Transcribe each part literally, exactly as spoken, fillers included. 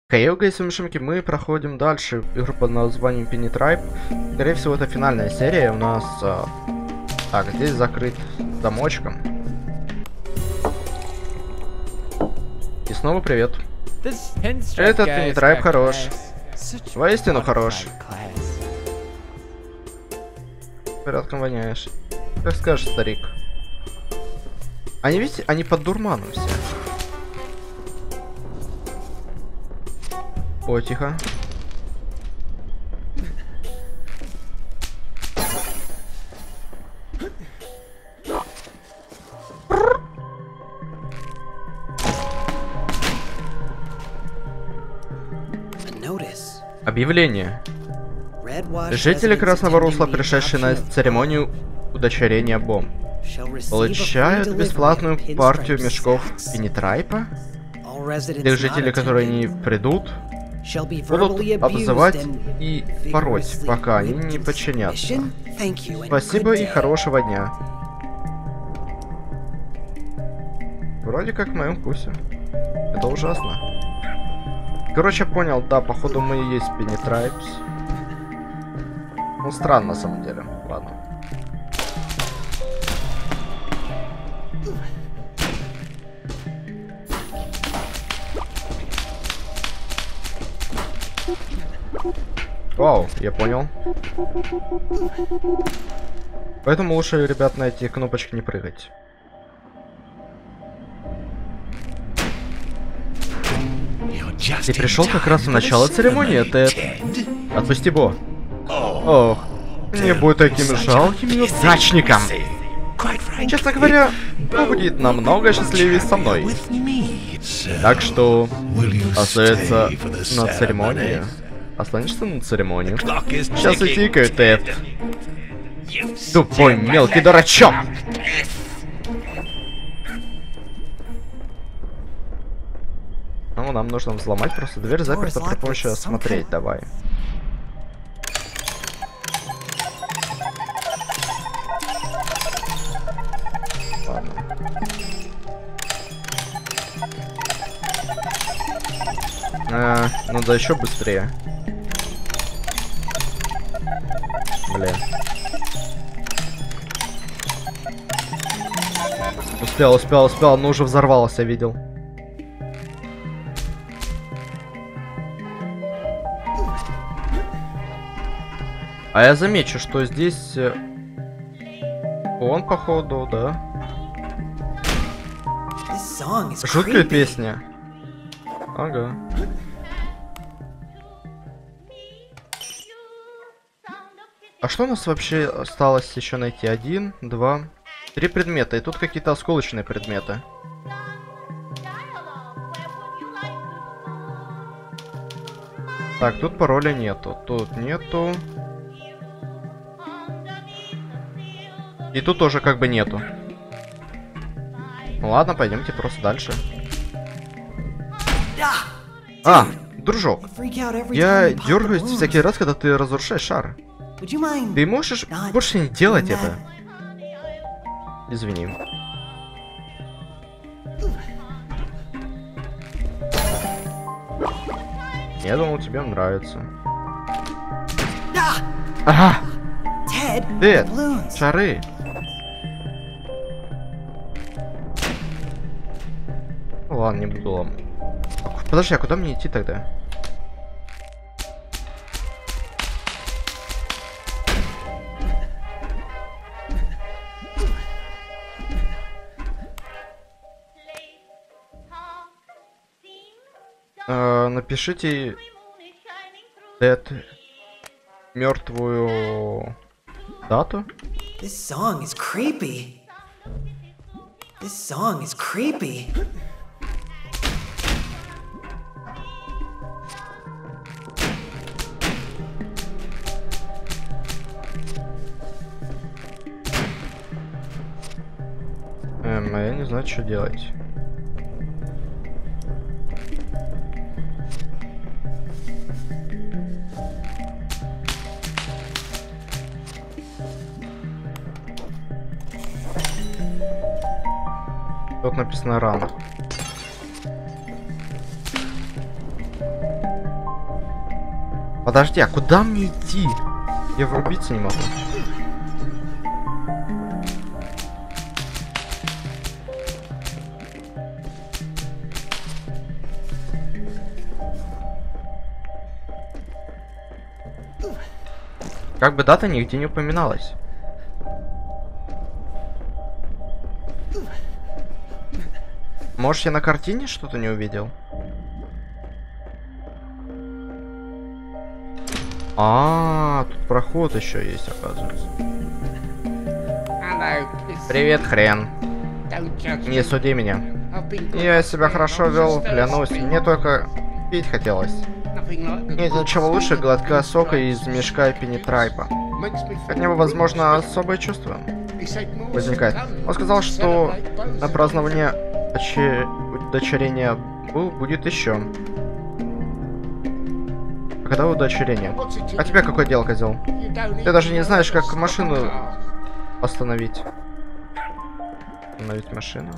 Хей, сумишимки, мы проходим дальше игру под названием Penny Tribe. Скорее всего, это финальная серия. У нас... А... Так, здесь закрыт замочком. И снова привет. Этот Penny Tribe хорош. Воистину хорош. Порядком воняешь. Как скажешь, старик. Они, видите, они под дурманом все. О, тихо. Объявление. Жители Красного Русла, пришедшие на церемонию удочерения бомб, получают бесплатную партию мешков Penny Tribe. Тех жителей, которые не придут, будут обзывать и пороть, пока они не подчинятся. Спасибо и хорошего дня. Вроде как в моем вкусе. Это ужасно. Короче, я понял, да, походу мы и есть Penny Tribes. Ну, странно на самом деле. Ладно. Вау, я понял. Поэтому лучше, ребят, на эти кнопочки не прыгать. Ты пришел как раз в начало церемонии, Тед. Отпусти Бо. Ох, не будь таким жалким неудачником. Честно говоря, Бо будет намного счастливее со мной. Так что остается на церемонии. Останешься на церемонию. Сейчас и тикаю, Тед. Тупой мелкий дурачок. Ну, нам нужно взломать просто дверь, заперта при помощи осмотреть, давай. Ладно. А, надо еще быстрее. Бля. Успел, успел, успел, но уже взорвался, видел. А я замечу, что здесь он, походу, да. Жуткая песня. Ага. А что у нас вообще осталось еще найти? Один, два, три предмета. И тут какие-то осколочные предметы. Так, тут пароля нету. Тут нету. И тут тоже как бы нету. Ну ладно, пойдемте просто дальше. А, дружок. Я дергаюсь всякий раз, когда ты разрушаешь шар. Ты можешь больше не делать это? Извини. Я думал, тебе нравится. Ага! Тед, шары! Ну, ладно, не буду ломать. Подожди, а куда мне идти тогда? Uh, напишите Тед мертвую дату. This song is creepy. This song is creepy. Эм, а я не знаю, что делать. Тут написано рано. Подожди, а куда мне идти? Я врубиться не могу. Как бы дата нигде не упоминалась. Может, я на картине что-то не увидел? А, тут проход еще есть, оказывается. Привет, хрен. Не суди меня. Я себя хорошо вел, клянусь. Мне только пить хотелось. Нет ничего лучше глотка сока из мешка Пеннитрайпа. От него, возможно, особое чувство возникает. Он сказал, что на празднование удочерения будет еще. А когда удочерение? А тебе какое дело, козел? Ты даже не знаешь, как машину остановить. Остановить машину.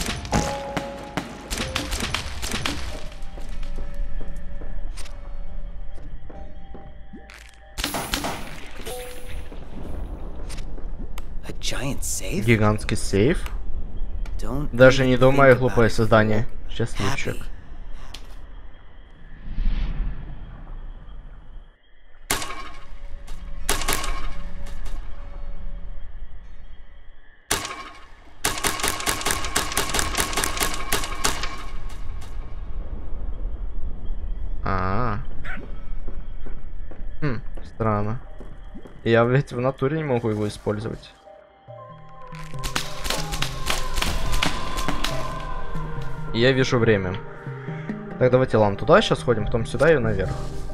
Гигантский сейф? Даже не думай, глупое создание. Счастливчик. А, -а, -а. Хм, странно. Я ведь в натуре не могу его использовать. Я вижу время. Так, давайте, ладно, туда сейчас ходим, потом сюда и наверх.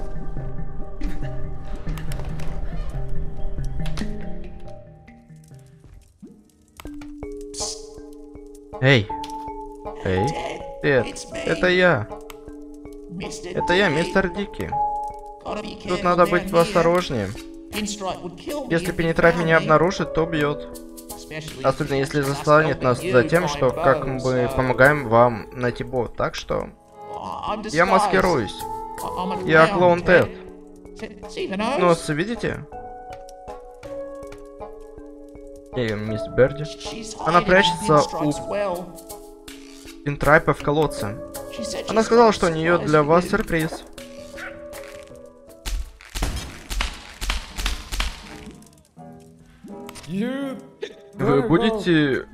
Эй! Эй! Привет! Это я! Это я, мистер Дики. Тут надо быть поосторожнее. Если Пеннитрайп меня обнаружит, то убьет. Особенно если застанет нас за тем, что как мы помогаем вам найти бот. Так что я маскируюсь. Я клоун Тед. Нос, видите? Эй, мисс Берди. Она прячется у Пеннитрайпа в колодце. Она сказала, что у нее для вас сюрприз. Вы будете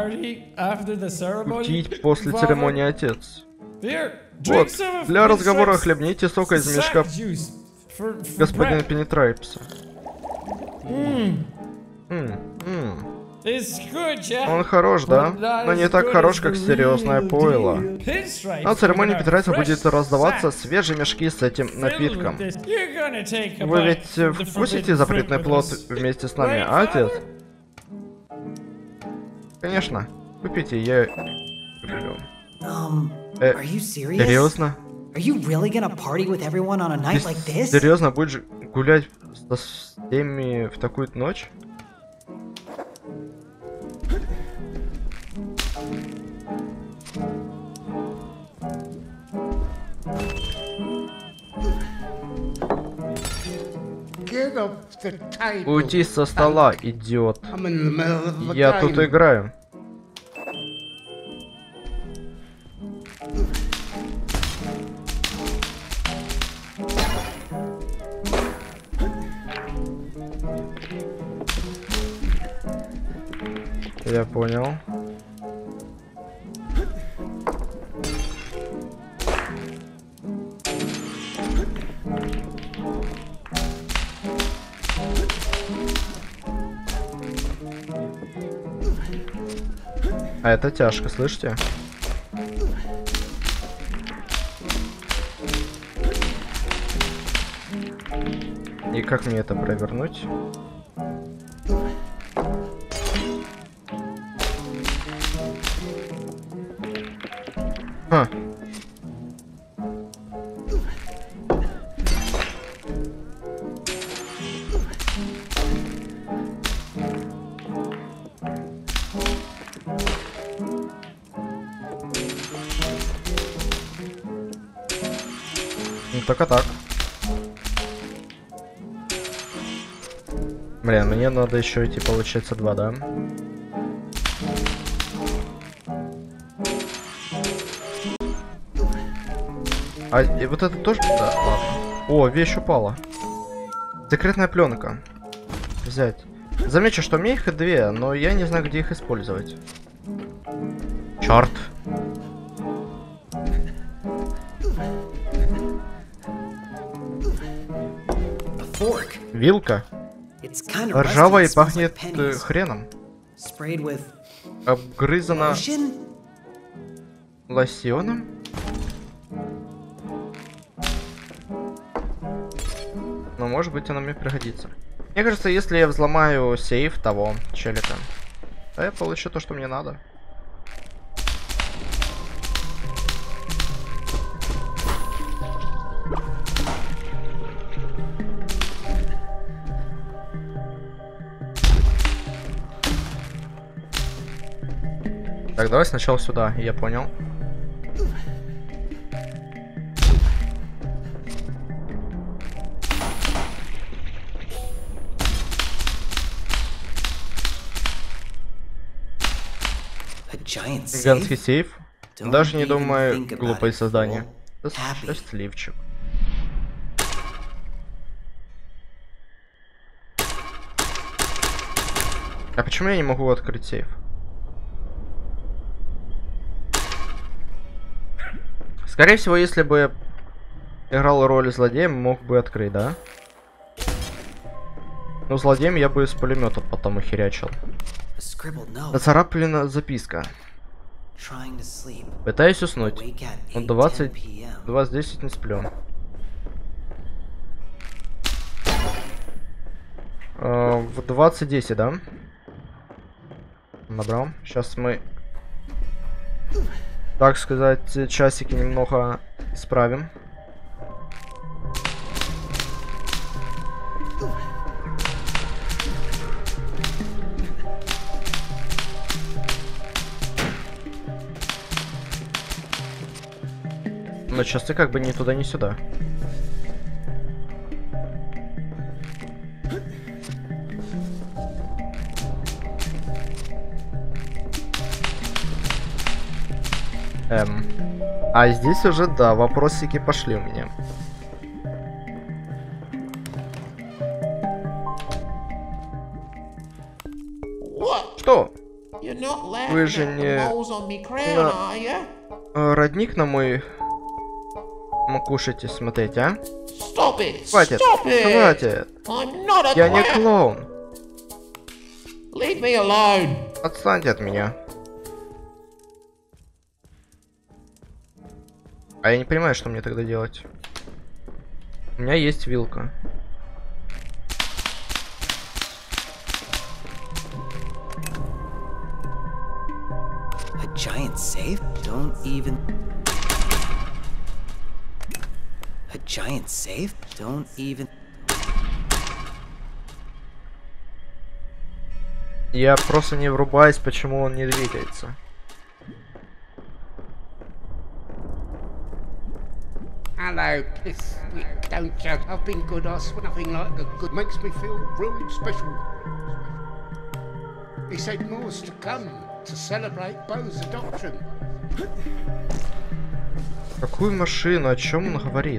кутить после церемонии, отец? Вот, для разговора хлебните сока из мешка господина Пеннитрайпса. Он хорош, да? Но не так хорош, как серьезное пойло. На церемонии Пеннитрайпса будет раздаваться свежие мешки с этим напитком. Вы ведь вкусите запретный плод вместе с нами, а, отец? Конечно. Купите, я люблю. Э, серьезно? Ты серьезно будешь гулять со всеми в такую ночь? Уйти со стола, идиот. Я тут играю. Я понял. А это тяжко, слышите? И как мне это провернуть? Ха. Ну, только так. Блин, мне надо еще идти, получается, два, да? А и вот это тоже? Да, ладно. О, вещь упала. Секретная пленка. Взять. Замечу, что у меня их две, но я не знаю, где их использовать. Черт. Вилка. Ржавая и пахнет э, хреном. Обгрызана лосьоном. Но может быть она мне пригодится. Мне кажется, если я взломаю сейф того челика, то я получу то, что мне надо. Так, давай сначала сюда, я понял. Гигантский сейф. Даже не думаю, глупое создание. Счастливчик. А почему я не могу открыть сейф? Скорее всего, если бы играл роль злодея, мог бы открыть, да? Но злодеем я бы из пулемета потом охерячил. Нацарапана записка. Пытаюсь уснуть. В двадцать... двадцать десять не сплю. Uh, в двадцать десять, да? Набрал. Сейчас мы, так сказать, часики немного исправим. Но часы как бы ни туда, ни сюда. Эм. А здесь уже, да, вопросики пошли у меня. Что? Вы же не... На... Родник на мой... Кушайте, смотрите, а? Хватит, хватит. Я не клоун. Отстаньте от меня. А я не понимаю, что мне тогда делать. У меня есть вилка. A giant safe? Don't even... A giant safe? Don't even... Я просто не врубаюсь, почему он не двигается. Hello, Piss. Don't joke. I've been good. I swear nothing like a good makes me feel really special. He said more's to come to celebrate Bo's adoption. Какую машину? О чем он говорит?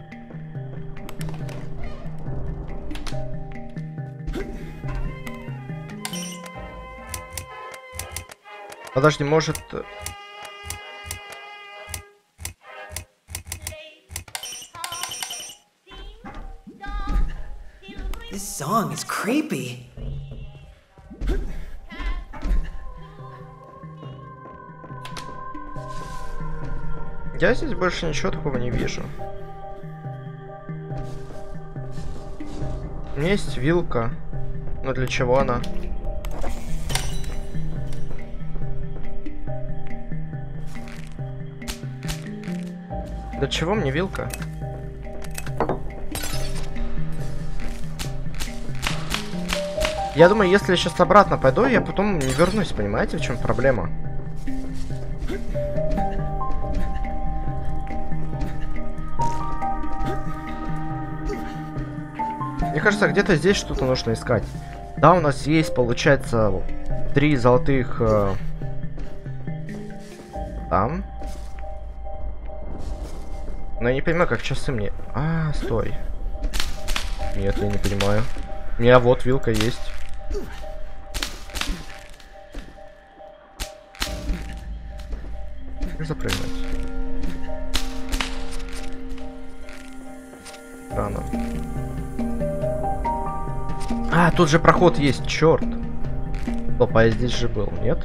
Подожди, может... This song is creepy. Я здесь больше ничего такого не вижу. У меня есть вилка. Но для чего она? Для чего мне вилка? Я думаю, если я сейчас обратно пойду, я потом не вернусь, понимаете, в чем проблема? Мне кажется, где-то здесь что-то нужно искать. Да, у нас есть, получается, три золотых э, там. Но я не понимаю, как часы мне... А, стой. Нет, я не понимаю. У меня вот вилка есть. Как запрыгнуть? Рано. А, тут же проход есть, черт. Стоп, а я здесь же был, нет?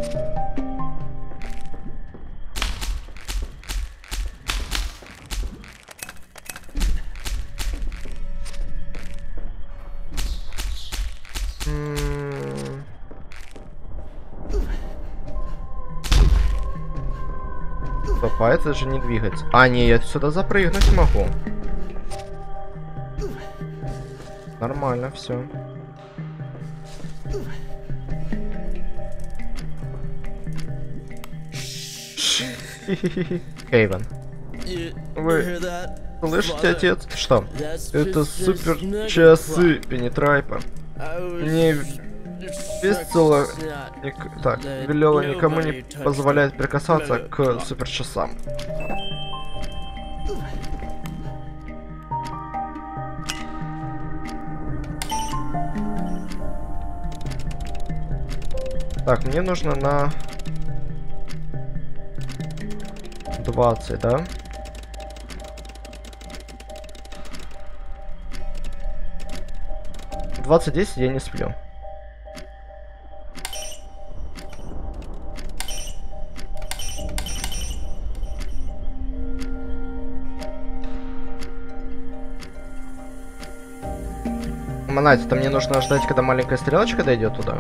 Стоп, а это же не двигается. А, не, я сюда запрыгнуть могу. Нормально, все. Хейвен. Вы слышите, отец? Что? Это супер часы Пеннитрайпа. Не весело. Так, велела никому не позволяет прикасаться к супер часам. Так, мне нужно на двадцать, да? двадцать десять я не сплю. Монать, это мне нужно ждать, когда маленькая стрелочка дойдет туда.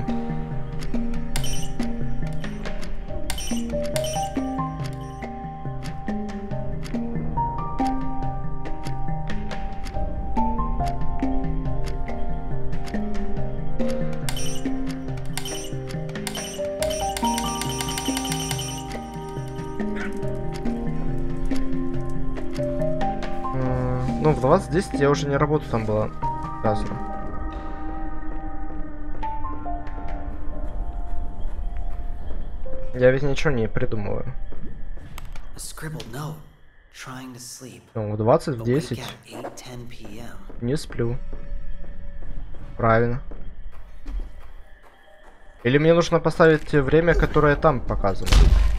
Ну, в двадцать десять я уже не работаю, там было сказано. Я ведь ничего не придумываю. Ну, в двадцать, в десять не сплю. Правильно. Или мне нужно поставить время, которое там показано?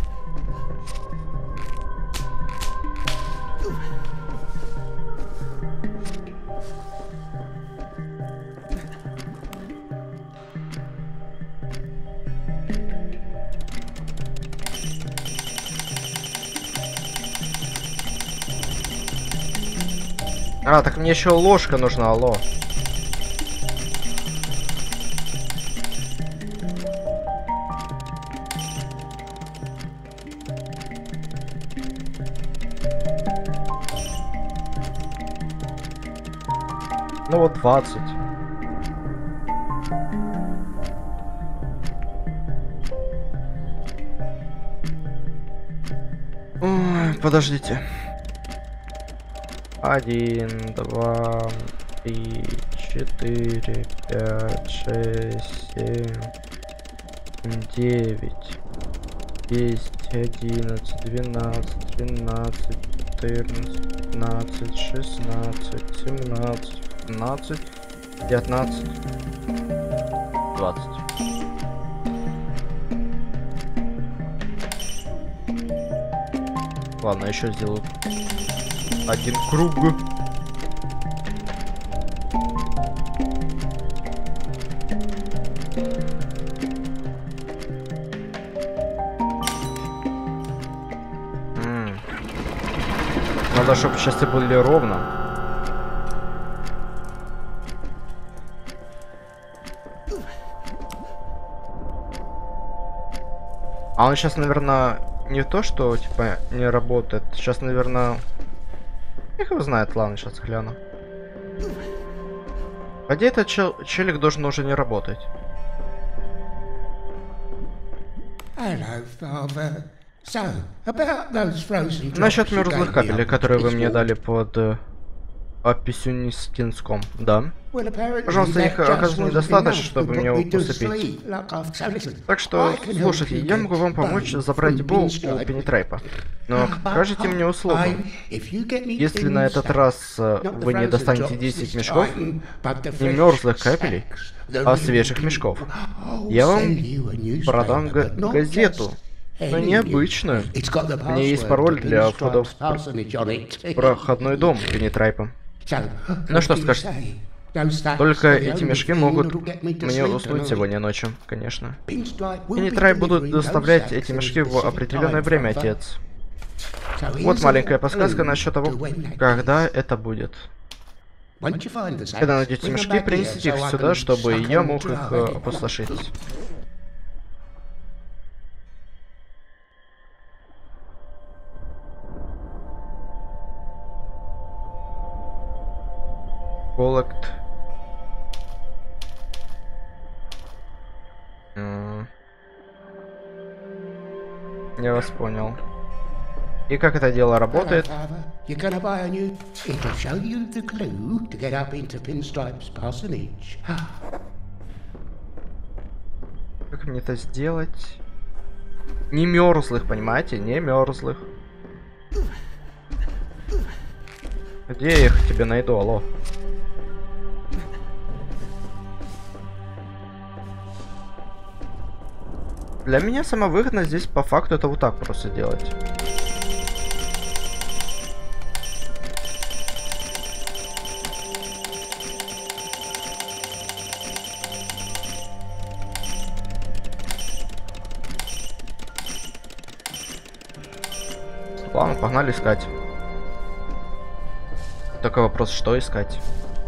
А, так мне еще ложка нужна, алло. Ну вот двадцать. Ой, подождите. Один, два, три, четыре, пять, шесть, семь, девять, десять, одиннадцать, двенадцать, тринадцать, четырнадцать, пятнадцать, шестнадцать, семнадцать, семнадцать, девятнадцать, двадцать. Ладно, еще сделаю один круг. М-м. Надо, чтобы часы были ровно. А он сейчас, наверное, не то, что типа не работает. Сейчас, наверное... Их его знает, ладно, сейчас гляну. По идее, этот чел челик должен уже не работать. Насчет мерзлых кабелей, которые вы мне дали под О Писюнискинском, да. Пожалуйста, их оказывается недостаточно, чтобы меня усыпить. Так что, слушайте, я могу вам помочь забрать Бо у Пеннитрейпа. Но окажите мне услугу. Если на этот раз вы не достанете десять мешков, не мерзлых капелей, а свежих мешков, я вам продам газету. Но необычную. У меня есть пароль для входа в проходной дом Пеннитрейпа. Ну что скажете? Только эти мешки могут мне уснуть сегодня ночью, конечно. Пеннитрейп будут доставлять эти мешки в определенное время, отец. Вот маленькая подсказка насчет того, когда это будет. Когда найдете мешки, принесите их сюда, чтобы я мог их э, опустошить. Collect. Mm. Я вас понял. И как это дело работает? Как мне это сделать? Не мерзлых, понимаете? Не мерзлых. Где я их тебе найду, алло? Для меня самое выгодное здесь по факту это вот так просто делать. Ладно, погнали искать. Только вопрос, что искать?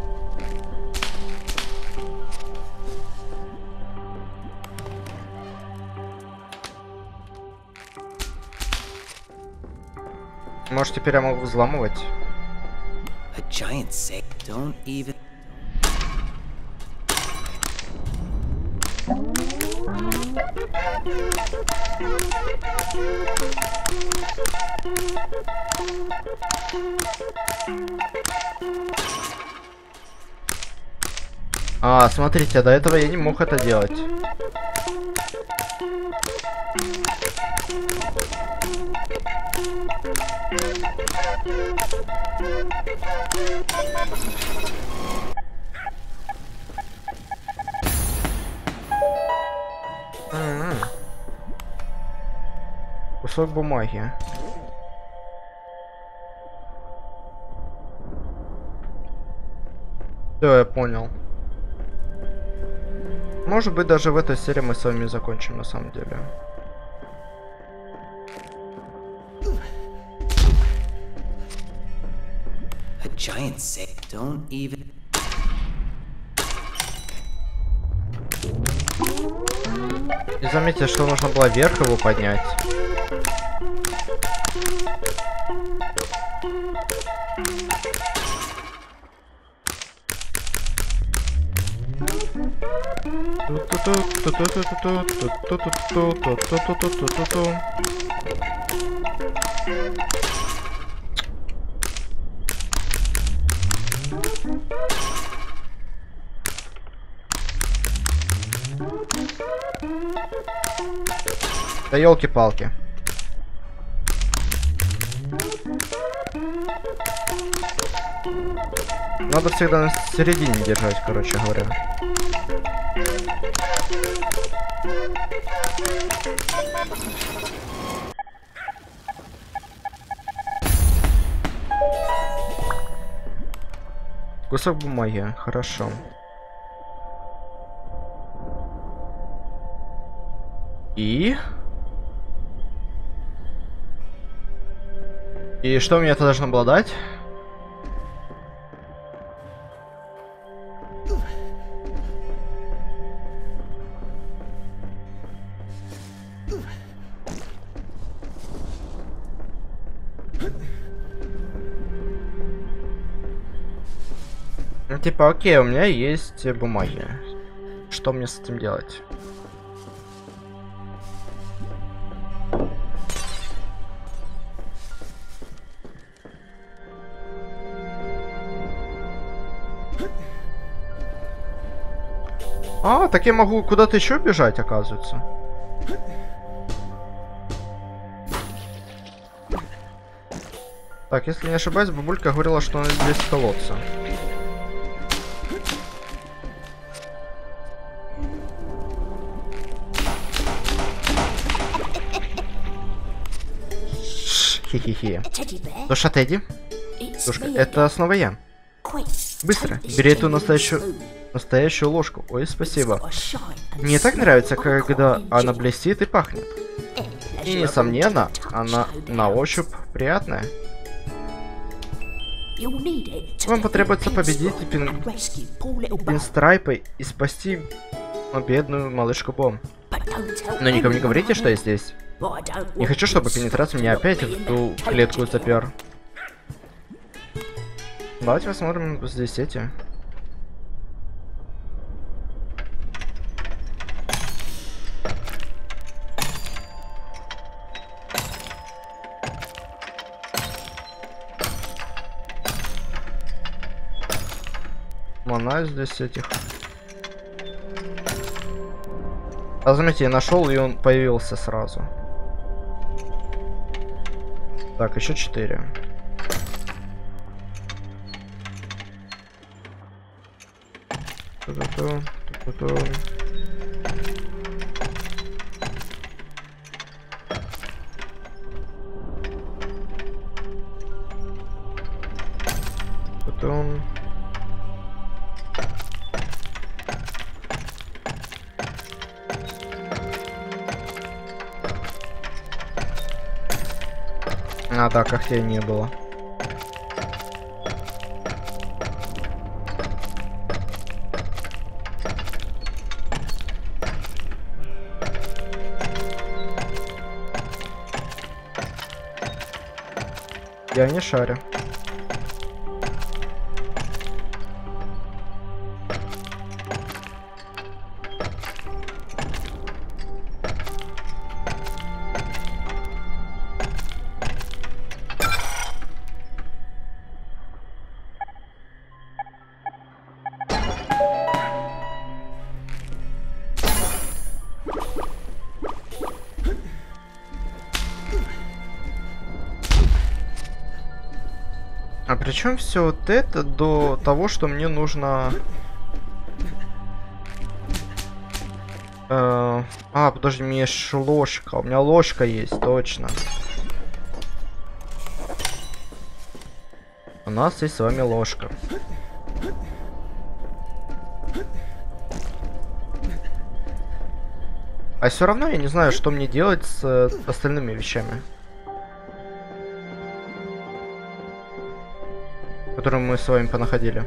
Может, теперь я могу взламывать? A giant say, don't even. А, смотрите, до этого я не мог это делать. М-м-м. Кусок бумаги. Все, я понял. Может быть, даже в этой серии мы с вами закончим, на самом деле. A giant say, don't even. И заметьте, что нужно было вверх его поднять. Да елки-палки. Надо всегда на середине держать, короче говоря. Кусок бумаги, хорошо. И? И что мне это должно было дать? Ну, типа, окей, у меня есть бумаги. Что мне с этим делать? А, так я могу куда-то еще бежать, оказывается. Так, если не ошибаюсь, бабулька говорила, что она здесь колодца. Хи-хи-хи. Душа Тедди? Душка, это снова я. Быстро, бери эту настоящую... настоящую ложку. Ой, спасибо. Мне так нравится, когда она блестит и пахнет. И, несомненно, она на ощупь приятная. Вам потребуется победить пин... пинстрайпа и спасти бедную малышку Бом. Но никому не говорите, что я здесь. Не хочу, чтобы пенетрация меня опять в ту клетку запер. Давайте посмотрим здесь эти. Мана здесь этих. А заметьте, я нашел, и он появился сразу. Так, еще четыре. Ту-ту-ту, ту-ту-ту. Потом... А, да, когтей не было. Я не шарю. А причем все вот это до того, что мне нужно... Э... А, подожди, у меня есть ложка. У меня ложка есть, точно. У нас есть с вами ложка. А все равно я не знаю, что мне делать с э, остальными вещами, которую мы с вами понаходили.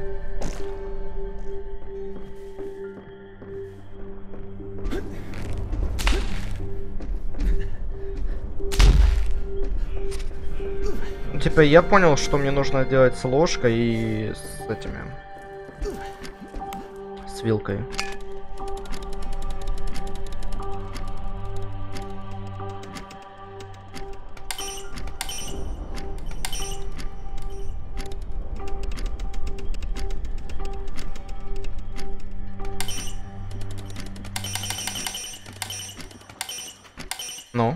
Типа, я понял, что мне нужно делать с ложкой и с этими... с вилкой. Ну?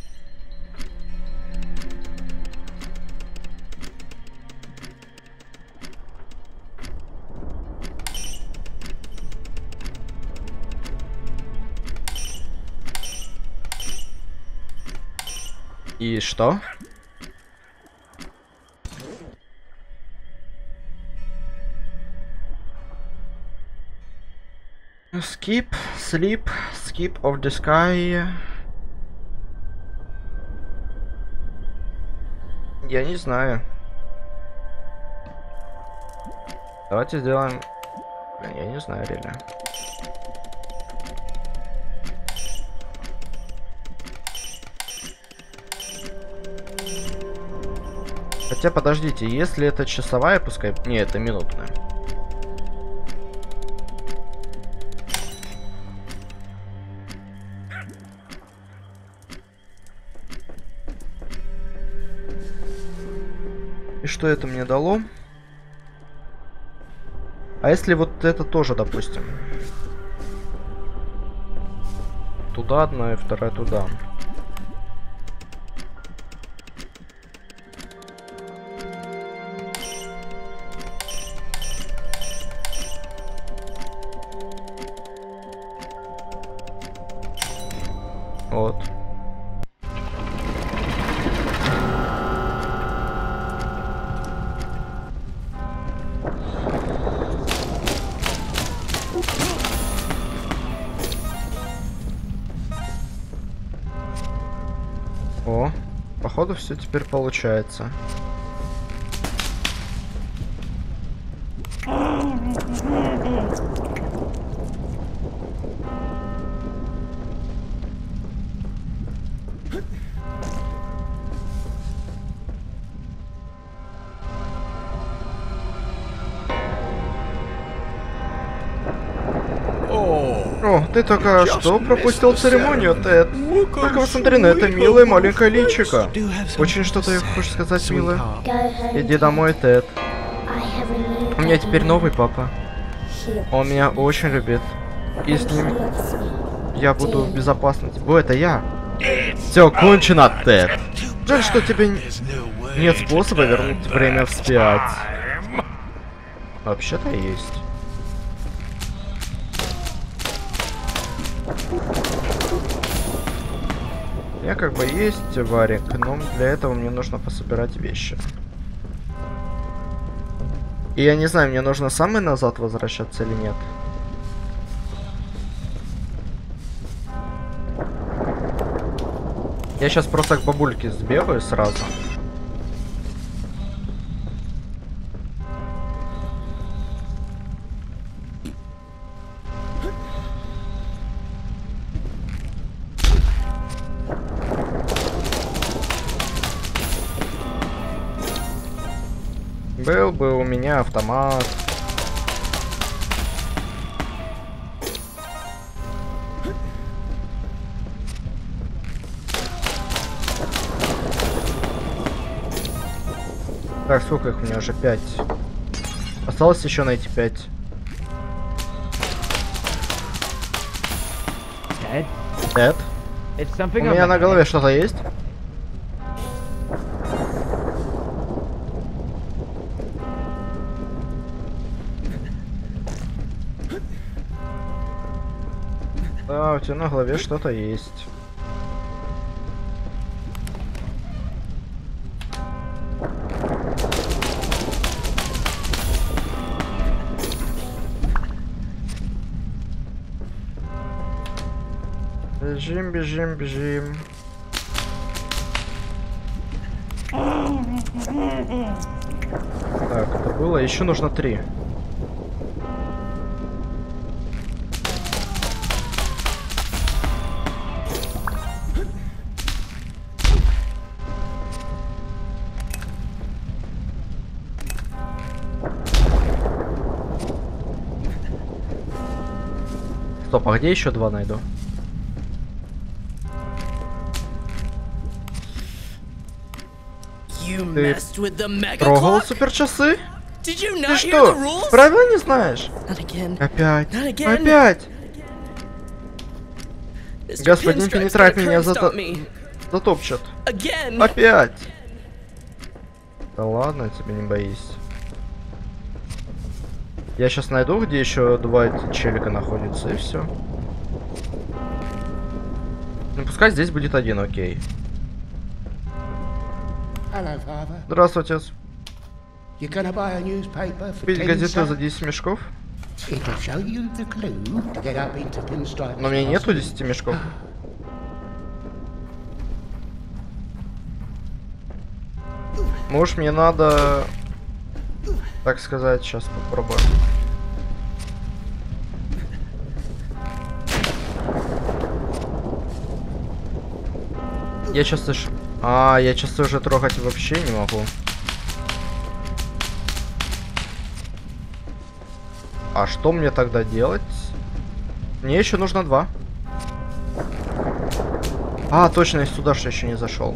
И что? Skip, sleep, skip of the sky. Я не знаю. Давайте сделаем... Блин, я не знаю, реально. Хотя, подождите, если это часовая, пускай... Не, это минутная. И что это мне дало? А если вот это тоже, допустим? туда одна и вторая туда. Вот. О, походу все теперь получается. О, ты только что пропустил церемонию, Тед. Только посмотри на это милое маленькое личико. Очень что-то хочешь сказать, милая? Иди домой, Тед. У меня теперь новый папа. Он меня очень любит. И с ним я буду в безопасности. Бо, это я. Все кончено, Тед. Жаль, что тебе нет способа вернуть время вспять. Вообще-то есть. У меня как бы есть варик, но для этого мне нужно пособирать вещи. И я не знаю, мне нужно самой назад возвращаться или нет. Я сейчас просто к бабульке сбегаю сразу. Был бы у меня автомат. Так, сколько их у меня уже? Пять. Осталось еще найти пять. Эд? У меня на голове что-то есть? Да, у тебя на голове что-то есть. Бежим, бежим, бежим. Так, это было. Еще нужно три. Стоп, а где еще два найду? Ты трогал суперчасы? Ты что, правила не знаешь? Опять, опять! Господин Пеннитрайп меня зато... затопчет. Опять! Да ладно, тебе не боись. Я сейчас найду, где еще два челика находятся, и все. Ну пускай здесь будет один, окей. Здравствуй, отец. Купить газету за десять мешков? Но у меня нету десяти мешков. Может, мне надо... Так сказать, сейчас попробуем. Я сейчас слышу... А, я сейчас уже трогать вообще не могу. А что мне тогда делать? Мне еще нужно два. А, точно, я сюда же еще не зашел.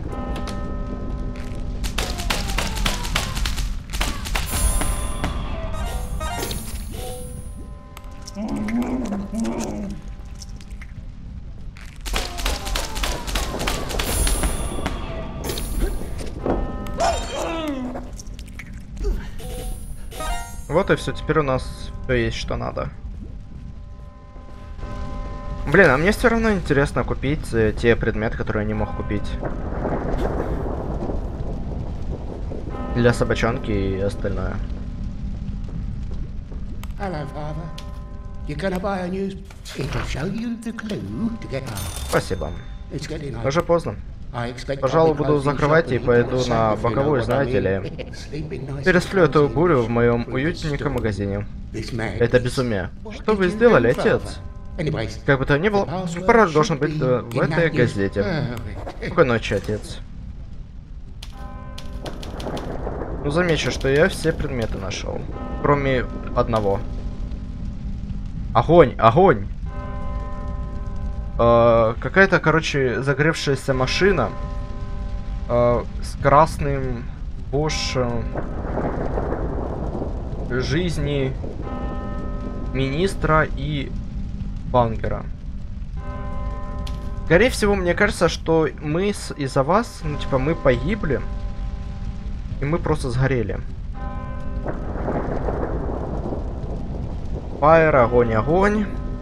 Вот и все, теперь у нас все есть, что надо. Блин, а мне все равно интересно купить э, те предметы, которые я не мог купить. Для собачонки и остальное. Hello, father. You're gonna buy a new... It'll show you the clue to get out. Спасибо. It's getting late. Уже поздно. I expect Пожалуй, I'll be буду closing закрывать shop и and пойду you'll на save if you know боковую, what I знаете ли. mean. Sleeping nice Пересплю and эту cozy бурю в моем with a уютненьком story. магазине. This man Это is- безумие. What Что did вы you сделали, do, отец? father? Anyways, Как бы то ни было, the password пароль должен should быть be э, в in этой that news. газете. Perfect. Спокойной ночи, отец. Ну, замечу, что я все предметы нашел. Кроме одного. Огонь! Огонь! Э, Какая-то, короче, загревшаяся машина э, с красным бошем жизни министра и бангера. Скорее всего, мне кажется, что мы с- из-за вас, ну, типа, мы погибли, и мы просто сгорели. Фаер, огонь, огонь.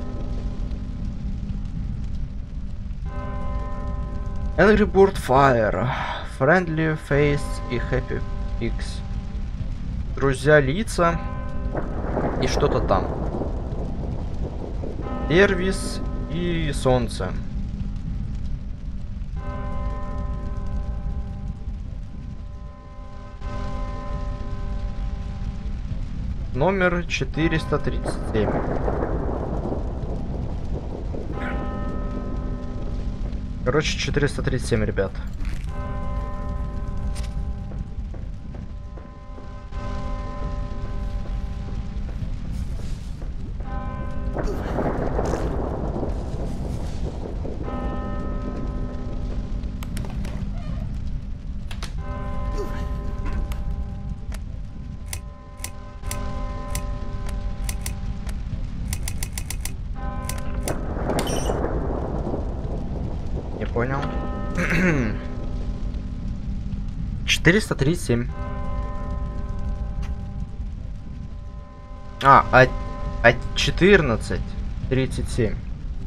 Angry Bird Fire, Friendly Face и Happy X. Друзья, лица и что-то там. Сервис и солнце. Номер четыреста тридцать семь. Короче, четыреста тридцать семь, ребят. Не понял. четыреста тридцать семь. А, а, а четырнадцать тридцать семь.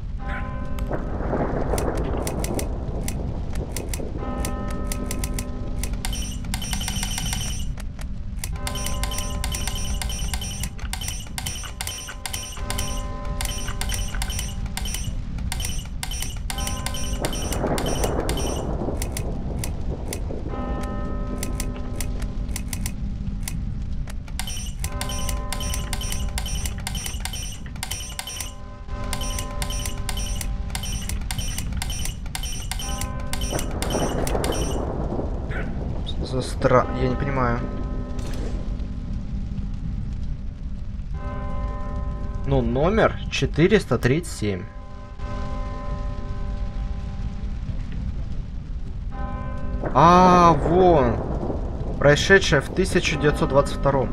За стра... Я не понимаю. Ну, номер четыреста тридцать семь. А, вон. Происшедшее в тысяча девятьсот двадцать втором.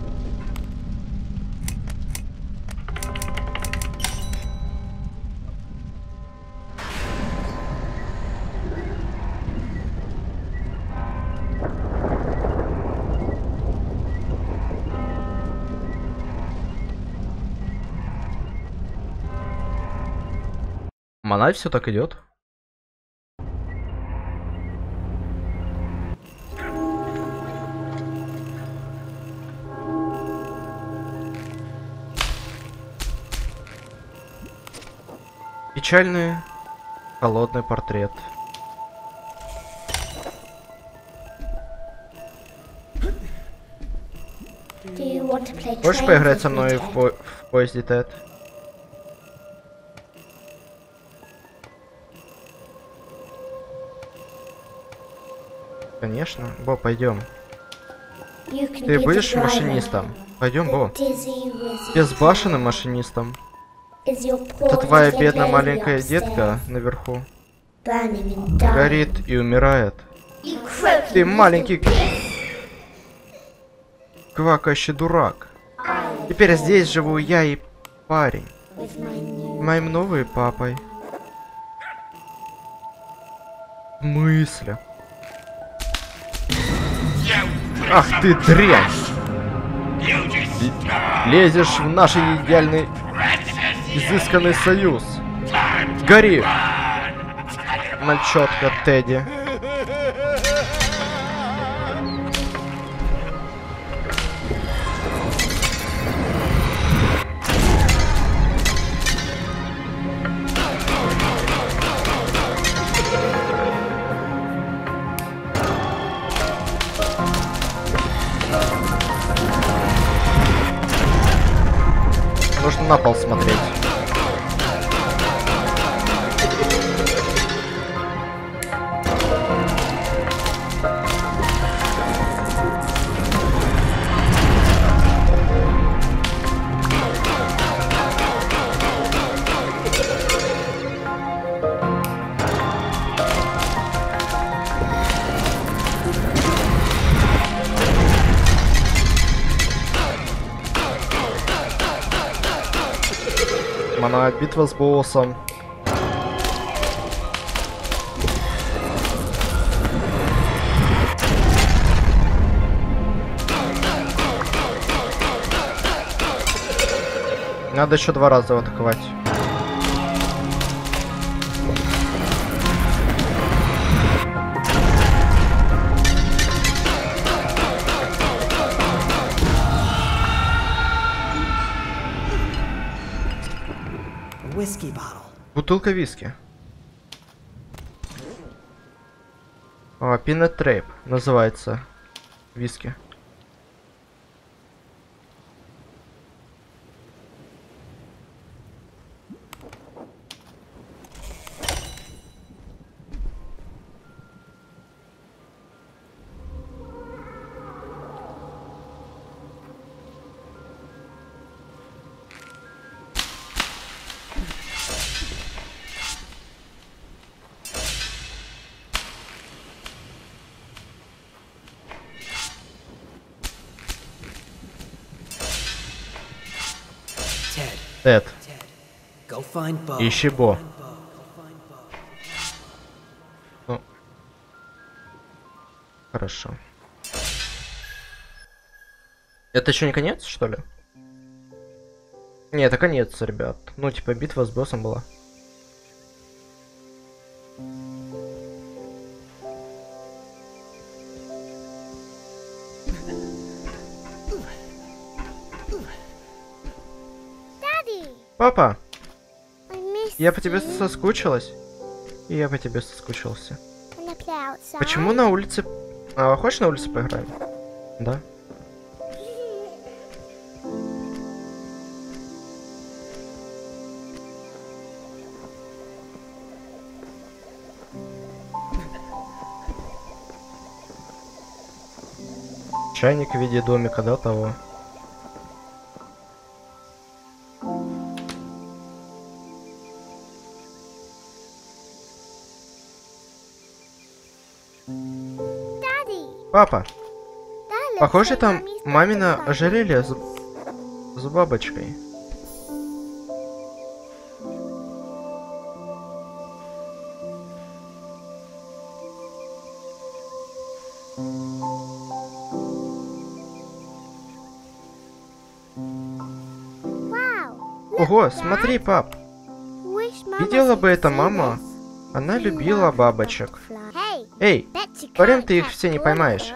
Монай все так идет. Печальный, холодный портрет. Хочешь поиграть со мной в, по в поезде, Тед? Конечно. Бо, пойдем. Ты будешь машинистом? Пойдем, Бо. Безбашенным машинистом. Это твоя бедная маленькая детка наверху. Горит и умирает. Ты маленький квакающий дурак. Теперь здесь живу я и парень. Моим новым папой. В смысле? Ах ты дрянь! Лезешь в наш идеальный, изысканный союз. Гори! Мальчотка Тедди. Нужно на пол смотреть. Она битва с боссом. Надо еще два раза его атаковать. Бутылка виски. А, Peanut Trap называется виски. Тед, ищи Бо. Ну, хорошо. Это еще не конец, что ли? Не, это конец, ребят. Ну, типа, битва с боссом была. Папа, я по тебе соскучилась. И я по тебе соскучился. Почему на улице... А, хочешь на улице поиграем? Да. Чайник в виде домика, да, того? Папа, похоже, там мамино ожерелье с, с бабочкой. Ого, смотри, пап. Видела бы это мама? Она любила бабочек. Эй, парень, ты их все не поймаешь.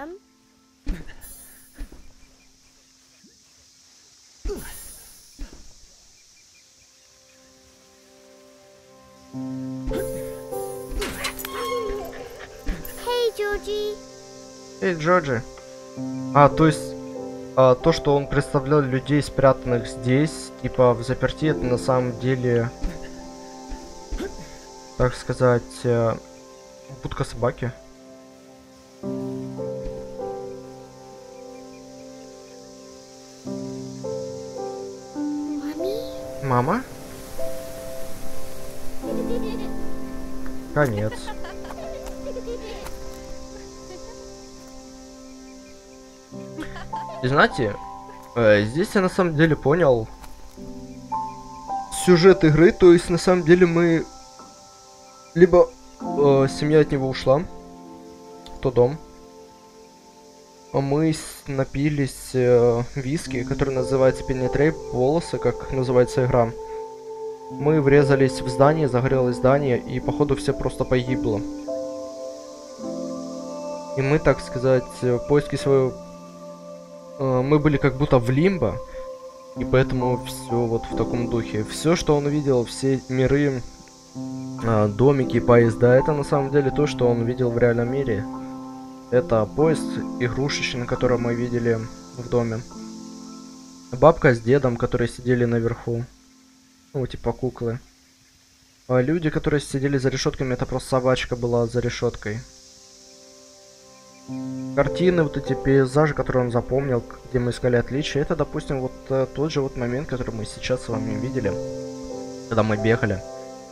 Эй, Джорджи. А, то есть, а, то, что он представлял людей, спрятанных здесь, типа в заперти, это на самом деле, так сказать, э, будка собаки. Мама? Конец. И знаете, э, здесь я на самом деле понял сюжет игры, то есть на самом деле мы либо э, семья от него ушла, то дом, Мы напились э, виски, который называется Penetrate, волосы, как называется игра. Мы врезались в здание, загорелось здание, и походу все просто погибло. И мы, так сказать, в поиске своего... Э, мы были как будто в лимбо, и поэтому все вот в таком духе. Все, что он видел, все миры, э, домики, поезда, это на самом деле то, что он видел в реальном мире. Это поезд игрушечный, который мы видели в доме. Бабка с дедом, которые сидели наверху. Ну, типа куклы. А люди, которые сидели за решетками, это просто собачка была за решеткой. Картины, вот эти пейзажи, которые он запомнил, где мы искали отличия, это, допустим, вот э, тот же вот момент, который мы сейчас с вами видели, когда мы бегали.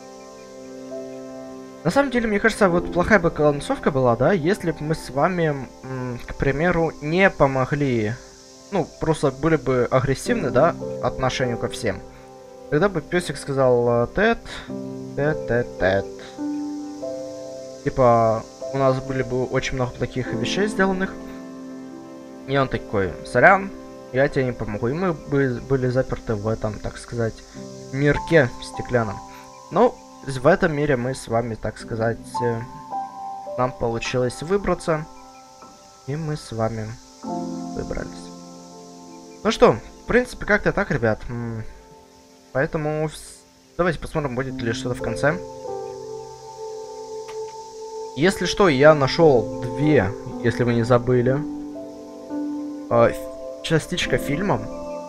На самом деле, мне кажется, вот плохая бы концовка была, да, если бы мы с вами, к примеру, не помогли, ну, просто были бы агрессивны, да, отношению ко всем. Тогда бы песик сказал Тед, Тед, Тед, Тед. Типа, у нас были бы очень много таких вещей сделанных. И он такой, сорян, я тебе не помогу. И мы бы были заперты в этом, так сказать, мирке стеклянном. Но в этом мире мы с вами, так сказать, нам получилось выбраться. И мы с вами выбрались. Ну что, в принципе, как-то так, ребят. Поэтому давайте посмотрим, будет ли что-то в конце. Если что, я нашел две, если вы не забыли, э, частичка фильма.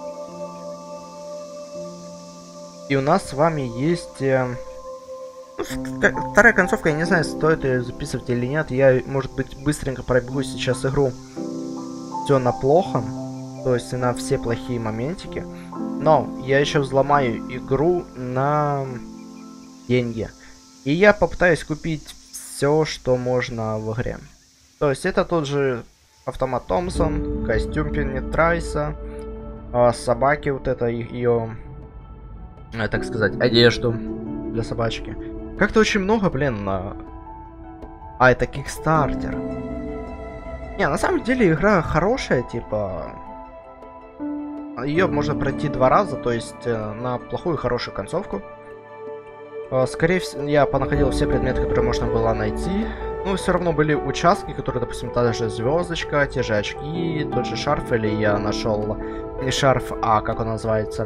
И у нас с вами есть... Э, ну, вторая концовка, я не знаю, стоит ее записывать или нет. Я, может быть, быстренько пробегу сейчас игру. Все на плохом, то есть на все плохие моментики. Но я еще взломаю игру на деньги. И я попытаюсь купить все, что можно в игре. То есть это тот же автомат Томпсон, костюм Пенетрайса, собаки, вот это ее, так сказать, одежду для собачки. Как-то очень много, блин, на... А, это Kickstarter. Не, на самом деле игра хорошая, типа... Ее можно пройти два раза, то есть э, на плохую и хорошую концовку. Э, скорее всего, я понаходил все предметы, которые можно было найти. Но все равно были участки, которые, допустим, та же звездочка, те же очки, тот же шарф, или я нашел не шарф, а как он называется,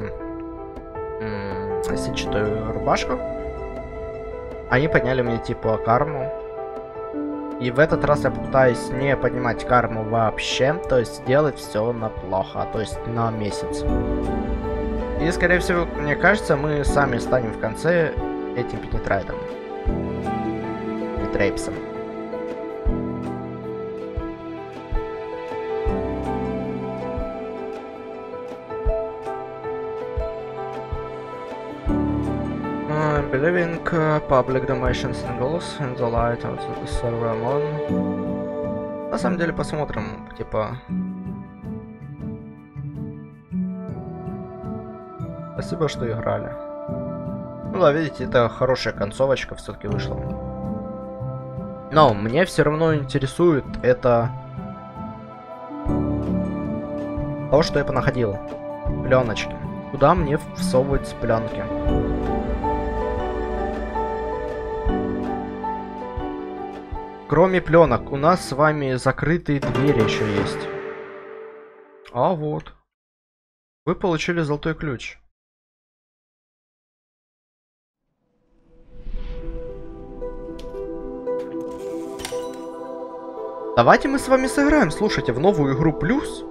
сетчатую рубашку. Они подняли мне типа карму. И в этот раз я попытаюсь не поднимать карму вообще, то есть делать все на плохо, то есть на месяц. И скорее всего, мне кажется, мы сами станем в конце этим Пенетрайтом. Пенетрейпсом. Believing uh, public domain symbols in the light of the server on. На самом деле посмотрим, типа. Спасибо, что играли. Ну да, видите, это хорошая концовочка все-таки вышла. Но мне все равно интересует это то, что я понаходил. Пленочки. Куда мне всовывать пленки? Кроме пленок, у нас с вами закрытые двери еще есть. А вот. Вы получили золотой ключ. Давайте мы с вами сыграем, слушайте, в новую игру плюс.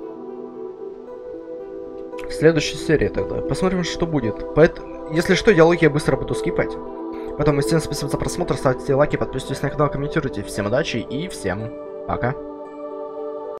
В следующей серии тогда. Посмотрим, что будет. Поэтому, если что, диалоги я быстро буду скипать. Поэтому всем спасибо за просмотр, ставьте лайки, подписывайтесь на канал, комментируйте. Всем удачи и всем пока.